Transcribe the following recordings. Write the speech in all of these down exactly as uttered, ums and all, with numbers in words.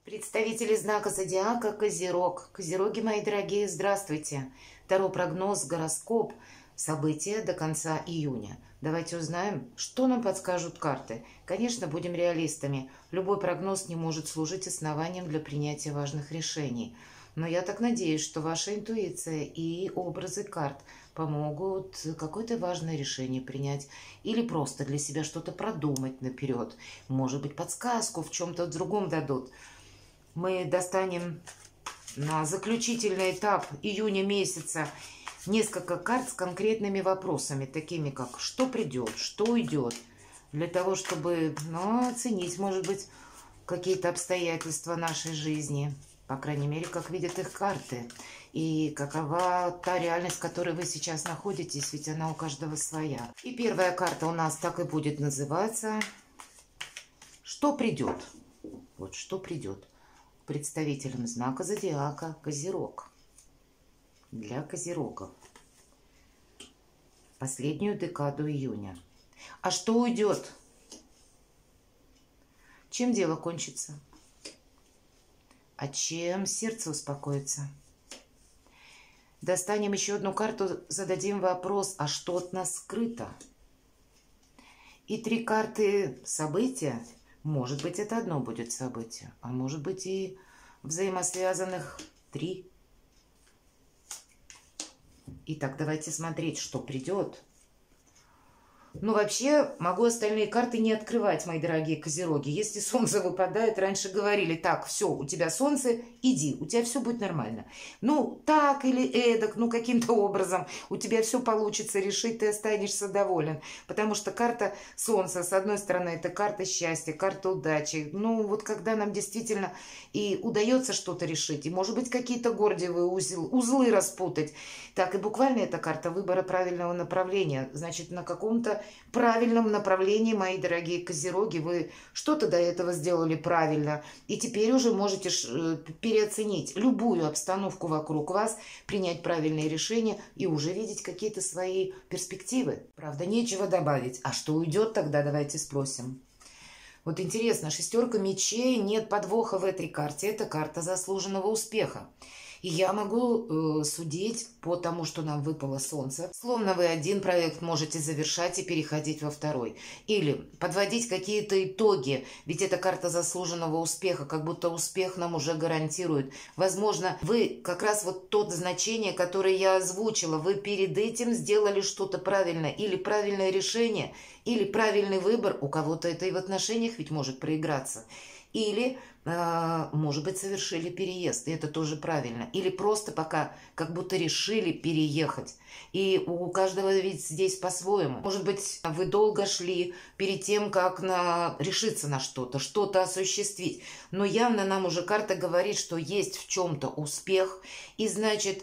Представители знака зодиака Козерог. Козероги, мои дорогие, здравствуйте. Таро прогноз, гороскоп, события до конца июня. Давайте узнаем, что нам подскажут карты. Конечно, будем реалистами. Любой прогноз не может служить основанием для принятия важных решений. Но я так надеюсь, что ваша интуиция и образы карт помогут какое-то важное решение принять или просто для себя что-то продумать наперед. Может быть, подсказку в чем-то другом дадут. Мы достанем на заключительный этап июня месяца несколько карт с конкретными вопросами, такими как «что придет?», «что уйдет?», для того, чтобы ну, оценить, может быть, какие-то обстоятельства нашей жизни, по крайней мере, как видят их карты, и какова та реальность, в которой вы сейчас находитесь, ведь она у каждого своя. И первая карта у нас так и будет называться «что придет?». Вот «что придет?». Представителям знака зодиака Козерог. Для Козерогов. Последнюю декаду июня. А что уйдет? Чем дело кончится? А чем сердце успокоится? Достанем еще одну карту, зададим вопрос, а что от нас скрыто? И три карты события. Может быть, это одно будет событие, а может быть и взаимосвязанных три. Итак, давайте смотреть, что придет. Ну, вообще, могу остальные карты не открывать, мои дорогие козероги. Если солнце выпадает, раньше говорили, так, все, у тебя солнце, иди, у тебя все будет нормально. Ну, так или эдак, ну, каким-то образом у тебя все получится решить, ты останешься доволен. Потому что карта солнца, с одной стороны, это карта счастья, карта удачи. Ну, вот когда нам действительно и удается что-то решить, и, может быть, какие-то гордиевые узел, узлы распутать, так и буквально это карта выбора правильного направления. Значит, на каком-то правильном направлении, мои дорогие козероги, вы что-то до этого сделали правильно, и теперь уже можете переоценить любую обстановку вокруг вас, принять правильные решения и уже видеть какие-то свои перспективы. Правда, нечего добавить. А что уйдет тогда, давайте спросим. Вот интересно, шестерка мечей, нет подвоха в этой карте. Это карта заслуженного успеха. И я могу э, судить по тому, что нам выпало солнце. Словно вы один проект можете завершать и переходить во второй. Или подводить какие-то итоги. Ведь это карта заслуженного успеха, как будто успех нам уже гарантирует. Возможно, вы как раз вот то значение, которое я озвучила, вы перед этим сделали что-то правильное. Или правильное решение, или правильный выбор. У кого-то это и в отношениях ведь может проиграться. Или, э, может быть, совершили переезд, и это тоже правильно. Или просто пока как будто решили переехать. И у каждого ведь здесь по-своему. Может быть, вы долго шли перед тем, как на... решиться на что-то, что-то осуществить. Но явно нам уже карта говорит, что есть в чем-то успех. И значит...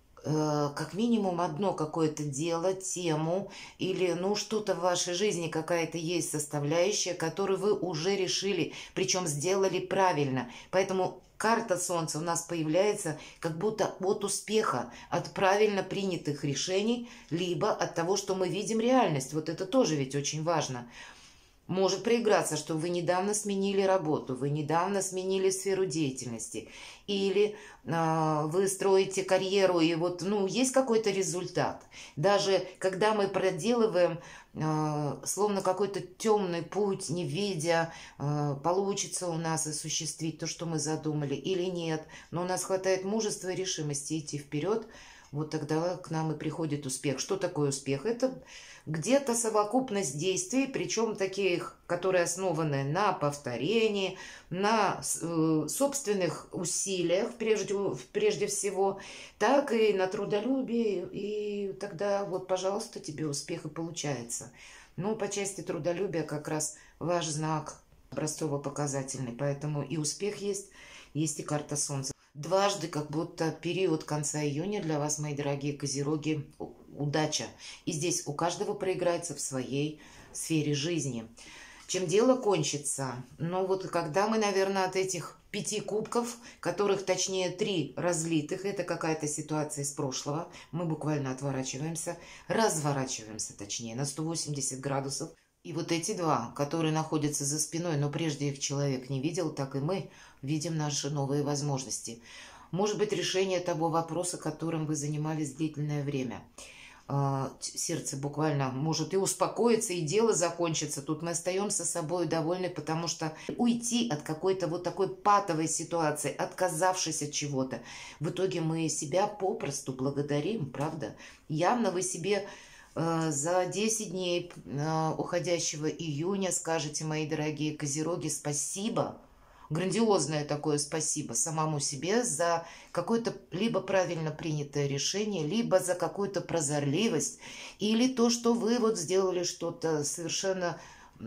как минимум одно какое-то дело, тему или ну что-то в вашей жизни, какая-то есть составляющая, которую вы уже решили, причем сделали правильно. Поэтому карта Солнца у нас появляется как будто от успеха, от правильно принятых решений, либо от того, что мы видим реальность. Вот это тоже ведь очень важно. Может проиграться, что вы недавно сменили работу, вы недавно сменили сферу деятельности, или э, вы строите карьеру, и вот, ну, есть какой-то результат. Даже когда мы проделываем, э, словно какой-то темный путь, не видя, э, получится у нас осуществить то, что мы задумали, или нет, но у нас хватает мужества и решимости идти вперед, вот тогда к нам и приходит успех. Что такое успех? Это где-то совокупность действий, причем таких, которые основаны на повторении, на э, собственных усилиях, прежде, прежде всего, так и на трудолюбии. И тогда вот, пожалуйста, тебе успех и получается. Ну, по части трудолюбия как раз ваш знак образцово-показательный, поэтому и успех есть, есть и карта Солнца. Дважды, как будто период конца июня для вас, мои дорогие козероги, удача. И здесь у каждого проиграется в своей сфере жизни. Чем дело кончится? Ну вот когда мы, наверное, от этих пяти кубков, которых точнее три разлитых, это какая-то ситуация из прошлого, мы буквально отворачиваемся, разворачиваемся точнее на сто восемьдесят градусов. И вот эти два, которые находятся за спиной, но прежде их человек не видел, так и мы видим наши новые возможности. Может быть, решение того вопроса, которым вы занимались длительное время. Сердце буквально может и успокоиться, и дело закончится. Тут мы остаемся собой довольны, потому что уйти от какой-то вот такой патовой ситуации, отказавшись от чего-то, в итоге мы себя попросту благодарим, правда? Явно вы себе э, за десять дней э, уходящего июня скажете, мои дорогие козероги, спасибо. Грандиозное такое спасибо самому себе за какое-то либо правильно принятое решение, либо за какую-то прозорливость, или то, что вы вот сделали что-то совершенно,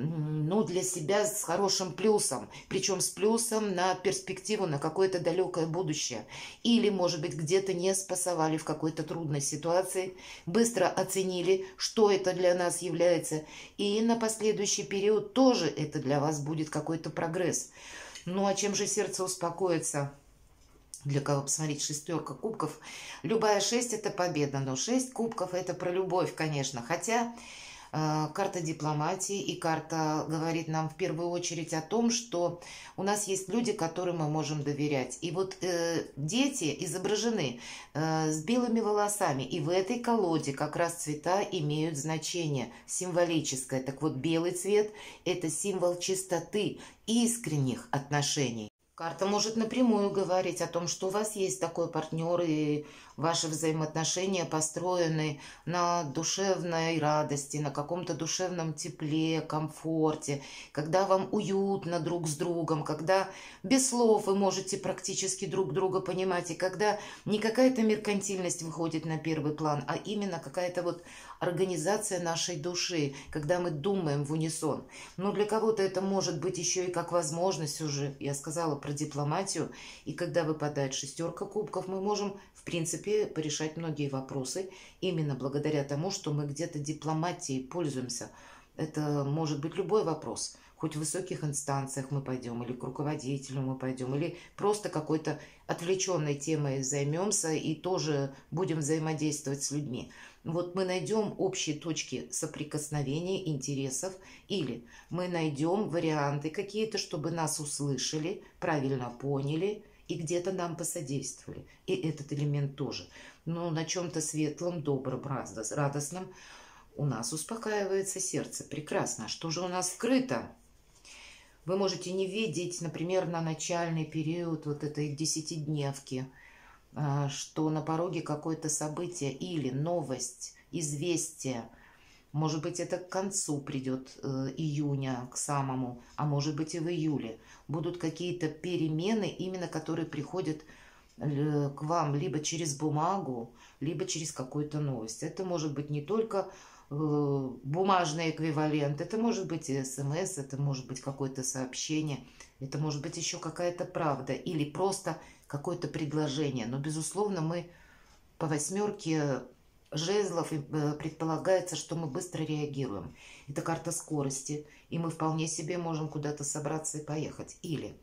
ну, для себя с хорошим плюсом, причем с плюсом на перспективу, на какое-то далекое будущее. Или, может быть, где-то не спасовали в какой-то трудной ситуации, быстро оценили, что это для нас является, и на последующий период тоже это для вас будет какой-то прогресс. Ну, а чем же сердце успокоится? Для кого посмотреть шестерка кубков? Любая шесть – это победа, но шесть кубков – это про любовь, конечно. Хотя э, карта дипломатии и карта говорит нам в первую очередь о том, что у нас есть люди, которым мы можем доверять. И вот э, дети изображены э, с белыми волосами, и в этой колоде как раз цвета имеют значение символическое. Так вот, белый цвет – это символ чистоты, искренних отношений. Карта может напрямую говорить о том, что у вас есть такой партнер, и ваши взаимоотношения построены на душевной радости, на каком-то душевном тепле, комфорте, когда вам уютно друг с другом, когда без слов вы можете практически друг друга понимать, и когда не какая-то меркантильность выходит на первый план, а именно какая-то вот организация нашей души, когда мы думаем в унисон. Но для кого-то это может быть еще и как возможность уже, я сказала про дипломатию, и когда выпадает шестерка кубков, мы можем, в принципе, порешать многие вопросы именно благодаря тому, что мы где-то дипломатией пользуемся. Это может быть любой вопрос. Хоть в высоких инстанциях мы пойдем, или к руководителю мы пойдем, или просто какой-то отвлеченной темой займемся и тоже будем взаимодействовать с людьми. Вот мы найдем общие точки соприкосновения интересов, или мы найдем варианты какие-то, чтобы нас услышали, правильно поняли и где-то нам посодействовали. И этот элемент тоже. Но на чем-то светлом, добром, радостном у нас успокаивается сердце. Прекрасно. Что же у нас скрыто? Вы можете не видеть, например, на начальный период вот этой десятидневки, что на пороге какое-то событие или новость, известие. Может быть, это к концу придет июня, к самому, а может быть и в июле. Будут какие-то перемены, именно которые приходят к вам либо через бумагу, либо через какую-то новость. Это может быть не только бумажный эквивалент, это может быть и смс, это может быть какое-то сообщение, это может быть еще какая-то правда или просто какое-то предложение. Но, безусловно, мы по восьмерке жезлов предполагается, что мы быстро реагируем. Это карта скорости, и мы вполне себе можем куда-то собраться и поехать. Или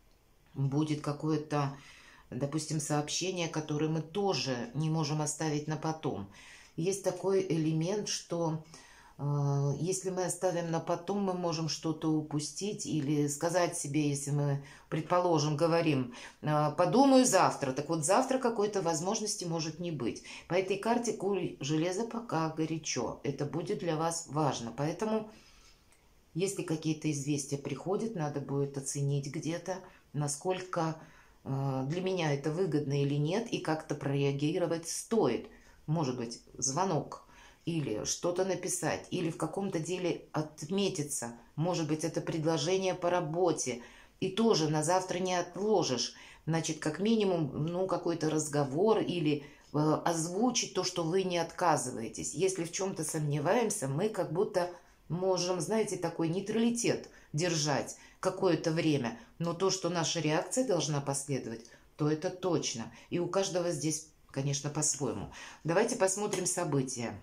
будет какое-то, допустим, сообщение, которое мы тоже не можем оставить на потом. Есть такой элемент, что э, если мы оставим на потом, мы можем что-то упустить или сказать себе, если мы, предположим, говорим, э, подумаю завтра. Так вот, завтра какой-то возможности может не быть. По этой карте куль железа пока горячо. Это будет для вас важно. Поэтому, если какие-то известия приходят, надо будет оценить где-то, насколько э, для меня это выгодно или нет, и как-то прореагировать стоит. Может быть, звонок, или что-то написать, или в каком-то деле отметиться. Может быть, это предложение по работе, и тоже на завтра не отложишь. Значит, как минимум, ну, какой-то разговор или э, озвучить то, что вы не отказываетесь. Если в чем-то сомневаемся, мы как будто можем, знаете, такой нейтралитет держать какое-то время. Но то, что наша реакция должна последовать, то это точно. И у каждого здесь, конечно, по-своему. Давайте посмотрим события.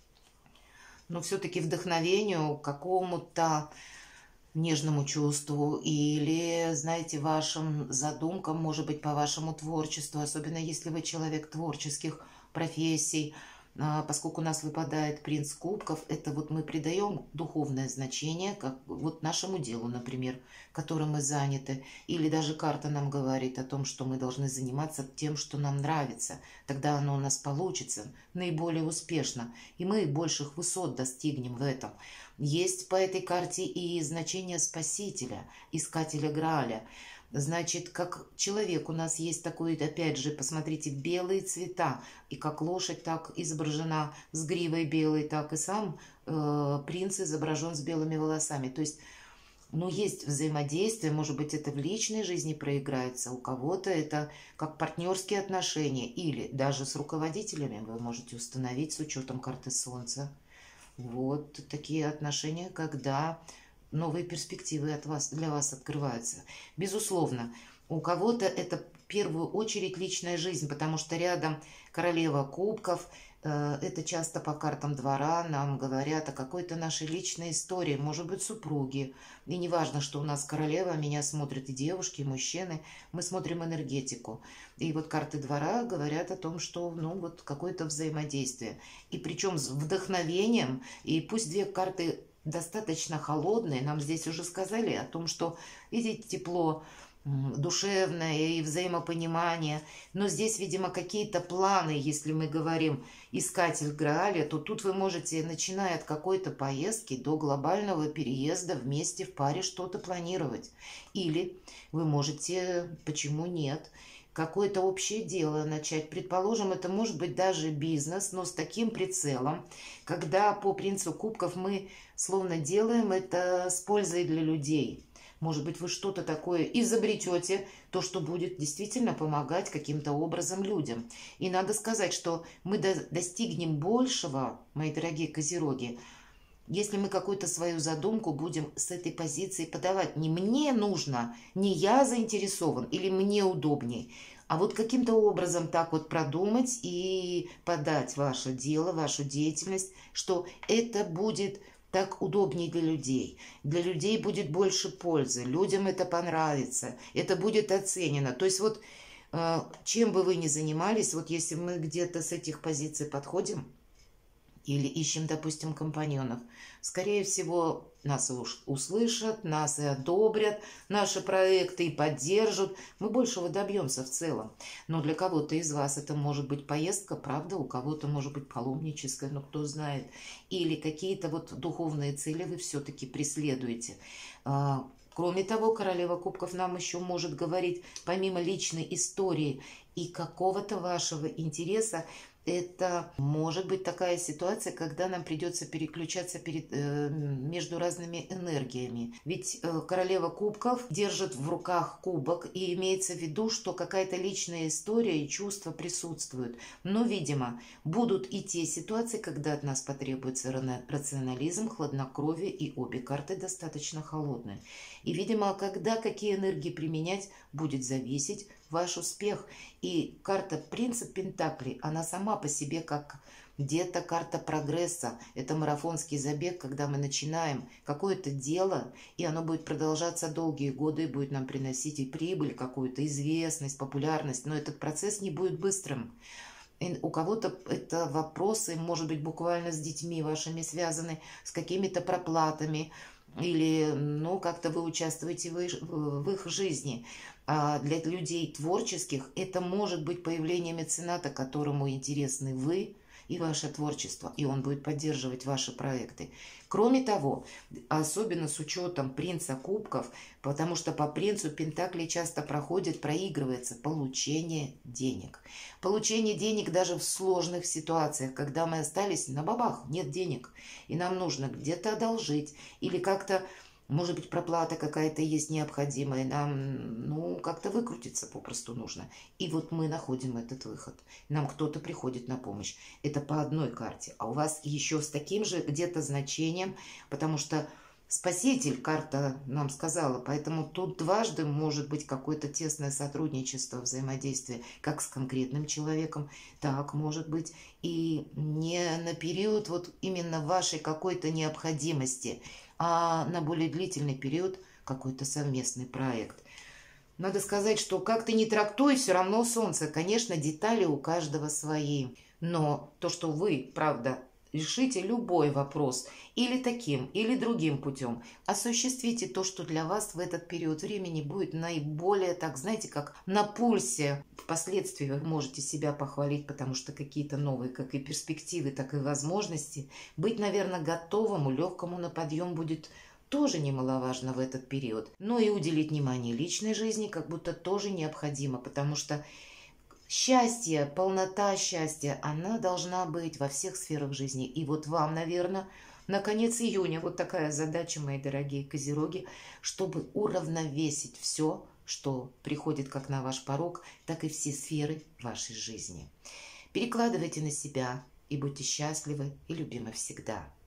Но все-таки вдохновению, какому-то нежному чувству или, знаете, вашим задумкам, может быть, по вашему творчеству, особенно если вы человек творческих профессий, А, поскольку у нас выпадает принц кубков, это вот мы придаем духовное значение, как вот нашему делу, например, которым мы заняты. Или даже карта нам говорит о том, что мы должны заниматься тем, что нам нравится. Тогда оно у нас получится наиболее успешно, и мы больших высот достигнем в этом. Есть по этой карте и значение спасителя, искателя Грааля. Значит, как человек у нас есть такой, опять же, посмотрите, белые цвета. И как лошадь так изображена с гривой белой, так и сам э, принц изображен с белыми волосами. То есть, ну, есть взаимодействие, может быть, это в личной жизни проиграется, у кого-то это как партнерские отношения, или даже с руководителями вы можете установить с учетом карты Солнца. Вот такие отношения, когда новые перспективы от вас, для вас открываются. Безусловно, у кого-то это в первую очередь личная жизнь, потому что рядом королева кубков, э, это часто по картам двора нам говорят о какой-то нашей личной истории, может быть, супруги. И не важно, что у нас королева, меня смотрят и девушки, и мужчины, мы смотрим энергетику. И вот карты двора говорят о том, что, ну, вот какое-то взаимодействие. И причем с вдохновением, и пусть две карты достаточно холодные. Нам здесь уже сказали о том, что видите тепло душевное и взаимопонимание. Но здесь, видимо, какие-то планы, если мы говорим искатель Грааля, то тут вы можете, начиная от какой-то поездки до глобального переезда, вместе в паре что-то планировать. Или вы можете, почему нет, какое-то общее дело начать. Предположим, это может быть даже бизнес, но с таким прицелом, когда по принцу кубков мы словно делаем это с пользой для людей. Может быть, вы что-то такое изобретете, то, что будет действительно помогать каким-то образом людям. И надо сказать, что мы достигнем большего, мои дорогие козероги, если мы какую-то свою задумку будем с этой позиции подавать. Не мне нужно, не я заинтересован или мне удобнее, а вот каким-то образом так вот продумать и подать ваше дело, вашу деятельность, что это будет так удобнее для людей. Для людей будет больше пользы, людям это понравится, это будет оценено. То есть вот чем бы вы ни занимались, вот если мы где-то с этих позиций подходим, или ищем, допустим, компаньонов, скорее всего, нас услышат, нас и одобрят, наши проекты и поддержат. Мы большего добьемся в целом. Но для кого-то из вас это может быть поездка, правда, у кого-то может быть паломническая, но кто знает. Или какие-то вот духовные цели вы все-таки преследуете. Кроме того, королева кубков нам еще может говорить, помимо личной истории и какого-то вашего интереса, это может быть такая ситуация, когда нам придется переключаться перед, э, между разными энергиями. Ведь э, королева кубков держит в руках кубок, и имеется в виду, что какая-то личная история и чувства присутствуют. Но, видимо, будут и те ситуации, когда от нас потребуется рационализм, хладнокровие, и обе карты достаточно холодные. И, видимо, когда какие энергии применять, будет зависеть ваш успех. И карта принца Пентаклей, она сама по себе как где-то карта прогресса. Это марафонский забег, когда мы начинаем какое-то дело, и оно будет продолжаться долгие годы, и будет нам приносить и прибыль, какую-то известность, популярность. Но этот процесс не будет быстрым. И у кого-то это вопросы, может быть, буквально с детьми вашими связаны, с какими-то проплатами, или, ну, как-то вы участвуете в их, в их жизни. А для людей творческих это может быть появление мецената, которому интересны вы и ваше творчество, и он будет поддерживать ваши проекты. Кроме того, особенно с учетом принца кубков, потому что по принцу Пентаклей часто проходит, проигрывается получение денег. Получение денег даже в сложных ситуациях, когда мы остались на бабах, нет денег, и нам нужно где-то одолжить, или как-то, может быть, проплата какая-то есть необходимая, нам, ну, как-то выкрутиться попросту нужно. И вот мы находим этот выход. Нам кто-то приходит на помощь. Это по одной карте. А у вас еще с таким же где-то значением, потому что спаситель, карта нам сказала, поэтому тут дважды может быть какое-то тесное сотрудничество, взаимодействие, как с конкретным человеком, так может быть и не на период вот именно вашей какой-то необходимости, а на более длительный период какой-то совместный проект. Надо сказать, что как ты ни трактуй, все равно солнце. Конечно, детали у каждого свои. Но то, что вы, правда, решите любой вопрос или таким, или другим путем, осуществите то, что для вас в этот период времени будет наиболее, так знаете, как на пульсе. Впоследствии вы можете себя похвалить, потому что какие-то новые, как и перспективы, так и возможности. Быть, наверное, готовому, легкому на подъем будет тоже немаловажно в этот период. Но и уделить внимание личной жизни как будто тоже необходимо, потому что счастье, полнота счастья, она должна быть во всех сферах жизни. И вот вам, наверное, на конец июня вот такая задача, мои дорогие козероги, чтобы уравновесить все, что приходит как на ваш порог, так и все сферы вашей жизни. Перекладывайте на себя и будьте счастливы и любимы всегда.